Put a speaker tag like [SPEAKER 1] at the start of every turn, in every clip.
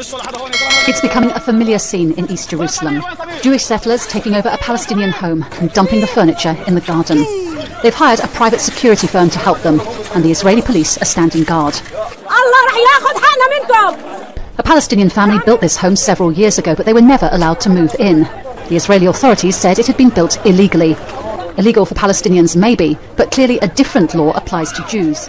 [SPEAKER 1] It's becoming a familiar scene in East Jerusalem. Jewish settlers taking over a Palestinian home and dumping the furniture in the garden. They've hired a private security firm to help them, and the Israeli police are standing guard. A Palestinian family built this home several years ago, but they were never allowed to move in. The Israeli authorities said it had been built illegally. Illegal for Palestinians, maybe, but clearly a different law applies to Jews.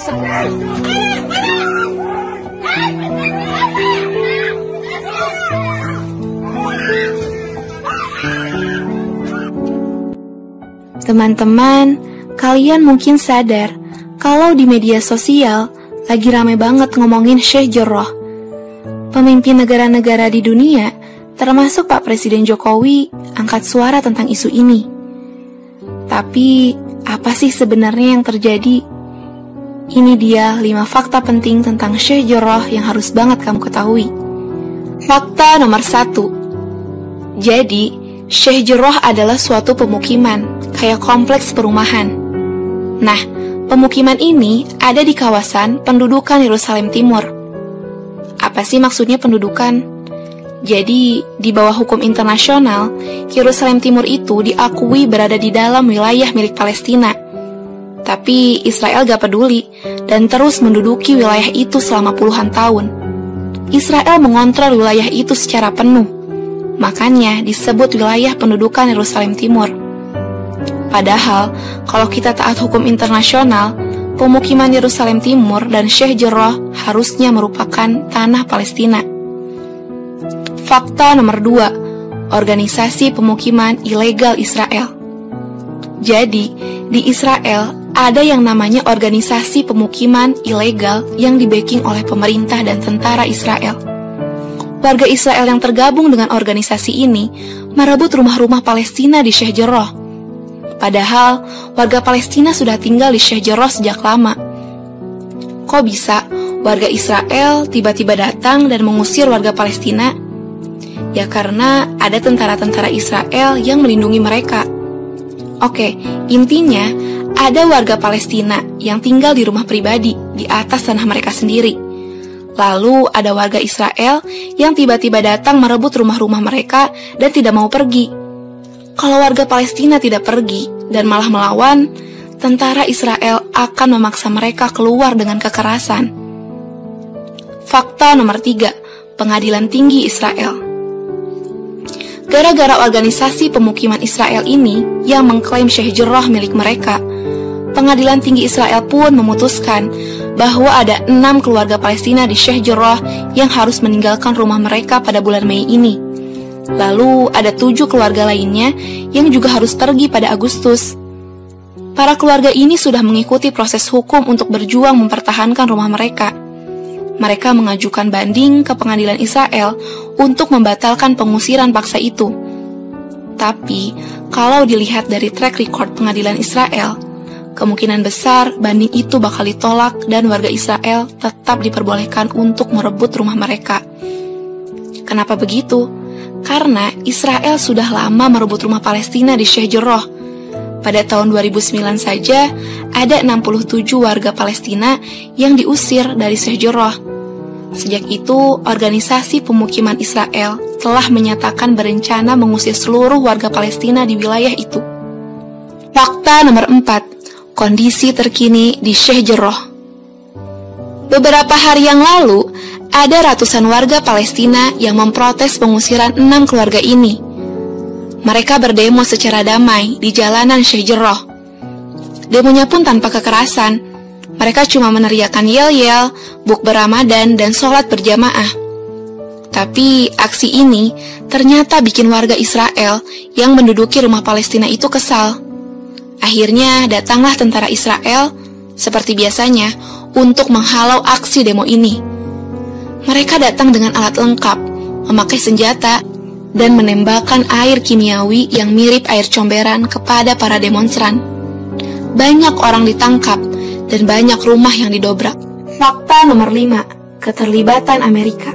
[SPEAKER 2] Teman-teman, kalian mungkin sadar kalau di media sosial lagi rame banget ngomongin Sheikh Jarrah. Pemimpin negara-negara di dunia, termasuk Pak Presiden Jokowi, angkat suara tentang isu ini. Tapi, apa sih sebenarnya yang terjadi? Ini dia 5 fakta penting tentang Sheikh Jarrah yang harus banget kamu ketahui. Fakta nomor 1. Jadi, Sheikh Jarrah adalah suatu pemukiman, kayak kompleks perumahan. Nah, pemukiman ini ada di kawasan pendudukan Yerusalem Timur. Apa sih maksudnya pendudukan? Jadi, di bawah hukum internasional, Yerusalem Timur itu diakui berada di dalam wilayah milik Palestina. Tapi Israel gak peduli dan terus menduduki wilayah itu selama puluhan tahun. Israel mengontrol wilayah itu secara penuh. Makanya disebut wilayah pendudukan Yerusalem Timur. Padahal, kalau kita taat hukum internasional, pemukiman Yerusalem Timur dan Sheikh Jarrah harusnya merupakan tanah Palestina. Fakta nomor 2, organisasi pemukiman ilegal Israel. Jadi, di Israel ada yang namanya organisasi pemukiman ilegal yang di-backing oleh pemerintah dan tentara Israel. Warga Israel yang tergabung dengan organisasi ini merebut rumah-rumah Palestina di Sheikh Jarrah. Padahal, warga Palestina sudah tinggal di Sheikh Jarrah sejak lama. Kok bisa warga Israel tiba-tiba datang dan mengusir warga Palestina? Ya karena ada tentara-tentara Israel yang melindungi mereka. Oke, intinya ada warga Palestina yang tinggal di rumah pribadi di atas tanah mereka sendiri. Lalu ada warga Israel yang tiba-tiba datang merebut rumah-rumah mereka dan tidak mau pergi. Kalau warga Palestina tidak pergi dan malah melawan, tentara Israel akan memaksa mereka keluar dengan kekerasan. Fakta nomor 3, Pengadilan Tinggi Israel. Gara-gara organisasi pemukiman Israel ini yang mengklaim Sheikh Jarrah milik mereka, Pengadilan Tinggi Israel pun memutuskan bahwa ada 6 keluarga Palestina di Sheikh Jarrah yang harus meninggalkan rumah mereka pada bulan Mei ini. Lalu ada 7 keluarga lainnya yang juga harus pergi pada Agustus. Para keluarga ini sudah mengikuti proses hukum untuk berjuang mempertahankan rumah mereka. Mereka mengajukan banding ke pengadilan Israel untuk membatalkan pengusiran paksa itu. Tapi, kalau dilihat dari track record pengadilan Israel, kemungkinan besar banding itu bakal ditolak dan warga Israel tetap diperbolehkan untuk merebut rumah mereka. Kenapa begitu? Karena Israel sudah lama merebut rumah Palestina di Sheikh Jarrah. Pada tahun 2009 saja, ada 67 warga Palestina yang diusir dari Sheikh Jarrah. Sejak itu, organisasi pemukiman Israel telah menyatakan berencana mengusir seluruh warga Palestina di wilayah itu. Fakta nomor 4, kondisi terkini di Sheikh Jarrah. Beberapa hari yang lalu, ada ratusan warga Palestina yang memprotes pengusiran 6 keluarga ini. Mereka berdemo secara damai di jalanan Sheikh Jarrah. Demonya pun tanpa kekerasan. Mereka cuma meneriakkan yel-yel, bukber Ramadan, dan sholat berjamaah. Tapi aksi ini ternyata bikin warga Israel yang menduduki rumah Palestina itu kesal. Akhirnya datanglah tentara Israel, seperti biasanya, untuk menghalau aksi demo ini. Mereka datang dengan alat lengkap, memakai senjata, dan menembakkan air kimiawi yang mirip air comberan kepada para demonstran. Banyak orang ditangkap, dan banyak rumah yang didobrak. Fakta nomor 5, keterlibatan Amerika.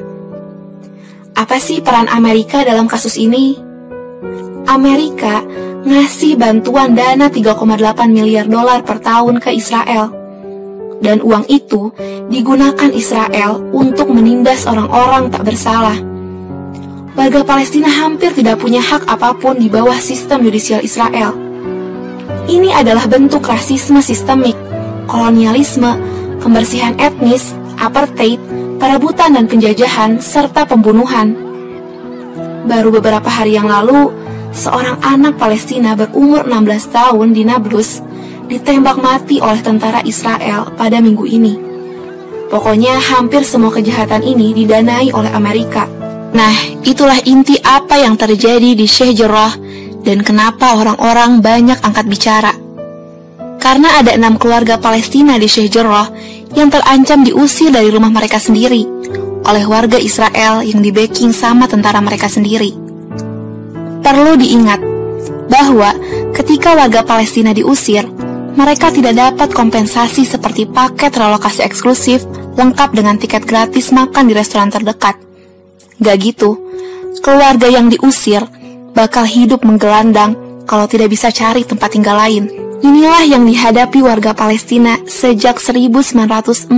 [SPEAKER 2] Apa sih peran Amerika dalam kasus ini? Amerika ngasih bantuan dana $3,8 miliar per tahun ke Israel. dan uang itu digunakan Israel untuk menindas orang-orang tak bersalah. Warga Palestina hampir tidak punya hak apapun di bawah sistem yudisial Israel. Ini adalah bentuk rasisme sistemik, kolonialisme, pembersihan etnis, apartheid, perebutan dan penjajahan, serta pembunuhan. Baru beberapa hari yang lalu, seorang anak Palestina berumur 16 tahun di Nablus ditembak mati oleh tentara Israel pada minggu ini. Pokoknya hampir semua kejahatan ini didanai oleh Amerika. Nah, itulah inti apa yang terjadi di Sheikh Jarrah dan kenapa orang-orang banyak angkat bicara. Karena ada 6 keluarga Palestina di Sheikh Jarrah yang terancam diusir dari rumah mereka sendiri oleh warga Israel yang di-backing sama tentara mereka sendiri. Perlu diingat bahwa ketika warga Palestina diusir, mereka tidak dapat kompensasi seperti paket relokasi eksklusif lengkap dengan tiket gratis makan di restoran terdekat. Gak gitu, keluarga yang diusir bakal hidup menggelandang kalau tidak bisa cari tempat tinggal lain. Inilah yang dihadapi warga Palestina sejak 1948,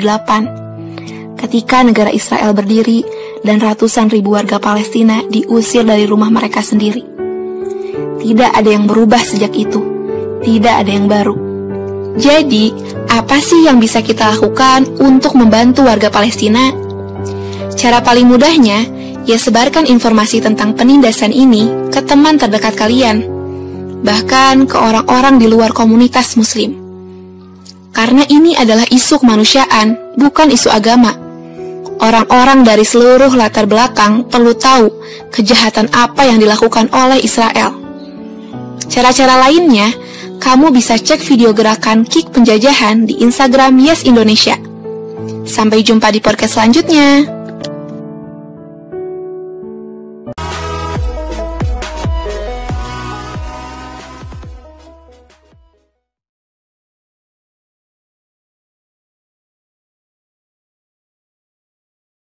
[SPEAKER 2] ketika negara Israel berdiri dan ratusan ribu warga Palestina diusir dari rumah mereka sendiri. Tidak ada yang berubah sejak itu, tidak ada yang baru. Jadi, apa sih yang bisa kita lakukan untuk membantu warga Palestina? Cara paling mudahnya, ya sebarkan informasi tentang penindasan ini ke teman terdekat kalian, bahkan ke orang-orang di luar komunitas muslim. Karena ini adalah isu kemanusiaan, bukan isu agama. Orang-orang dari seluruh latar belakang perlu tahu kejahatan apa yang dilakukan oleh Israel. Cara-cara lainnya, kamu bisa cek video gerakan Kick Penjajahan di Instagram Yes Indonesia. Sampai jumpa di podcast selanjutnya.